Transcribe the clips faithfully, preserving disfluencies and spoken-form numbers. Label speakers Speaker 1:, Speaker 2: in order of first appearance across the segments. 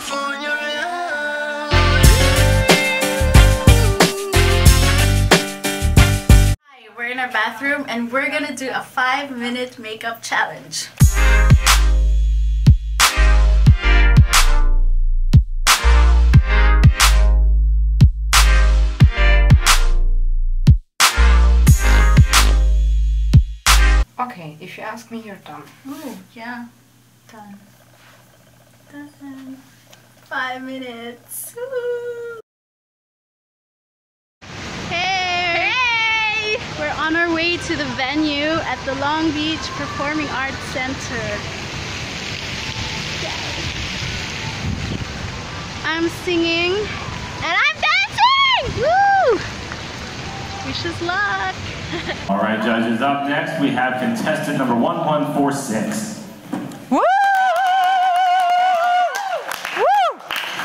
Speaker 1: California.
Speaker 2: Hi, we're in our bathroom and we're gonna do a five minute makeup challenge.
Speaker 3: Okay, if you ask me, you're done.
Speaker 2: Oh, yeah. Done. Done. Five minutes. Woo. Hey! Hey! We're on our way to the venue at the Long Beach Performing Arts Center. Yay. I'm singing and I'm dancing! Woo! Wish us luck!
Speaker 4: All right, judges, up next we have contestant number one one four six.
Speaker 3: Woo! Woo!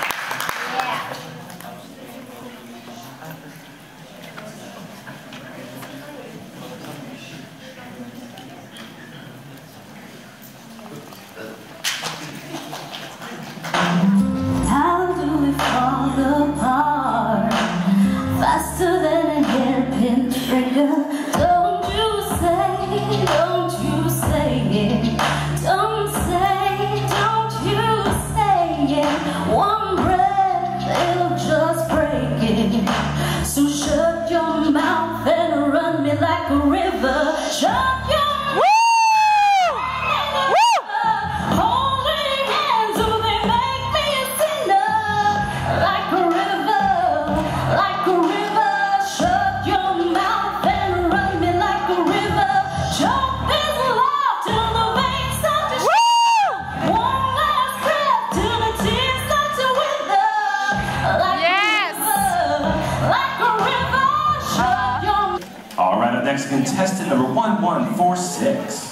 Speaker 5: How do we fall apart faster than a hairpin trigger? Don't you say, don't you say it. Don't say, don't you say it. One breath, it'll just break it. So shut your mouth and run me like a river. Shut your mouth. Holding hands, oh, they make me a sinner. Like a river, like a river. Shut your mouth and run me like a river. Choke this love till the veins start to show. One last breath till the tears start to wither. Like
Speaker 3: Yes.
Speaker 5: a river, like a river. Shut your
Speaker 4: All right, up next contestant number one one four six.